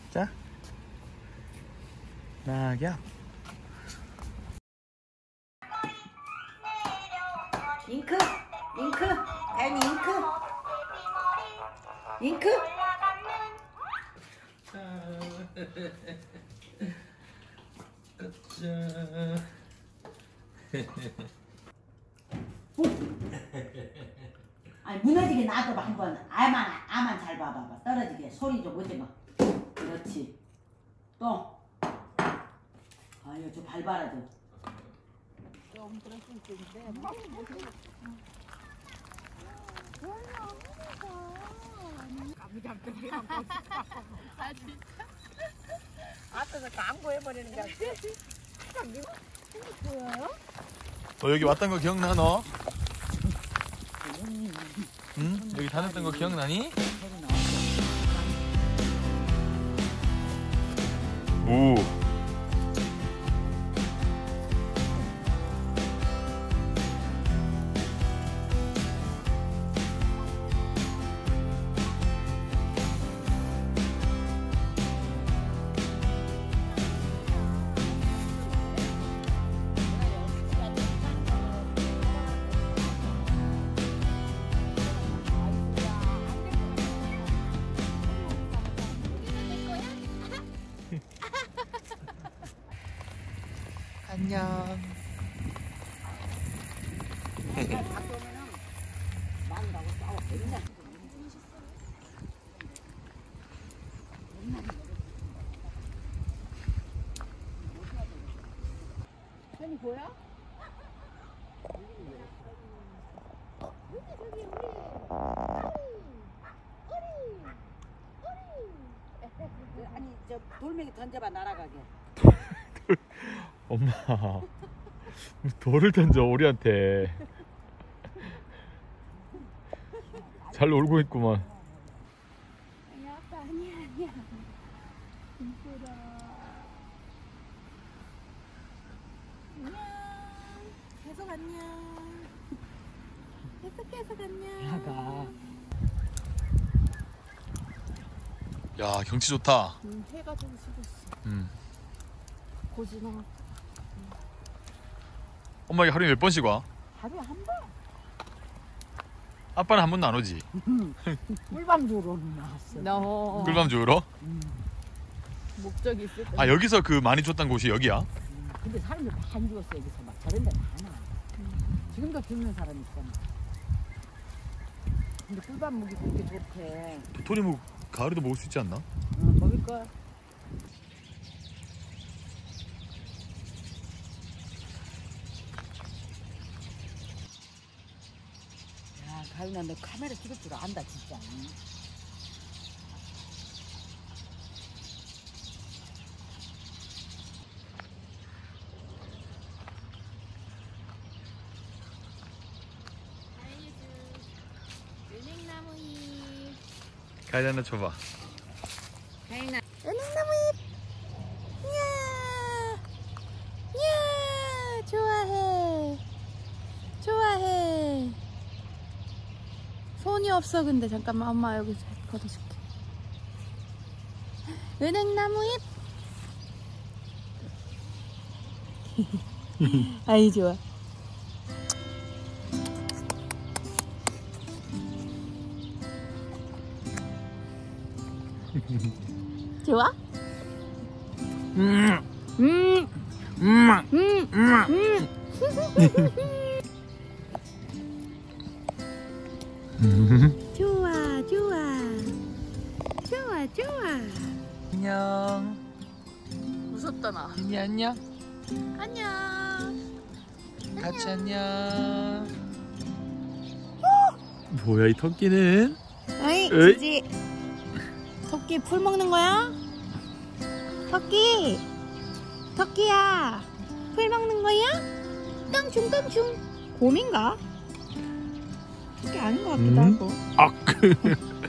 자, 낙엽. 잉크, 잉크, 다현이 잉크, 잉크. 아니 무너지게 놔둬봐 한번. 아만 잘 봐봐봐. 떨어지게 소리 좀 못해봐. 그렇지. 또. 아유 저 밟아라 저. 좀 그럴 수 있는데. 아 진짜. 앞에서 광고해버리는 게 너 여기 왔던 거 기억나 너? 응? 여기 다녔던 거 기억나니? 오. 안녕. 현이 보여? 아니 저 돌멩이 던져봐 날아가게. 엄마 돌을 던져 오리한테. 잘 놀고 있구만. 아니야 아빠 아니야 이쁘다. 안녕. 계속 안녕. 계속 안녕. 나가. 야 경치 좋다. 해가 좀 지고 있어. 고지나. 엄마 이게 하루에 몇 번씩 와? 하루에 한 번. 아빠는 한 번도 안 오지? 꿀밤 주러는 나왔어. 너 꿀밤 주우러? 목적이 있을 때. 아 여기서 그 많이 줬던 곳이 여기야? 근데 사람들 많이 죽었어 여기서 막 저런 데 많아. 지금도 죽는 사람 있잖아. 근데 꿀밤 무기 그렇게 좋대. 도토리 뭐 가을에도 먹을 수 있지 않나? 먹을 거야. 야 가윤아 너 카메라 찍을 줄 안다 진짜. 은행나무 잎. 가위 하나 줘봐. 은행나무 잎. 이야. 이야. 좋아해. 좋아해. 손이 없어 근데 잠깐만 엄마 여기 걷어줄게. 은행나무 잎. 아이 좋아. 좋아? 좋아 좋아 좋아 좋아. 안녕. 무섭다 나. 윤이 안녕. 안녕. 같이 안녕. 뭐야 이 토끼는? 어이 으이. 지지. 토끼 풀 먹는 거야? 토끼. 토끼야. 풀 먹는 거야? 똥충. 곰인가? 토끼 아닌 것 같기도 하고. 아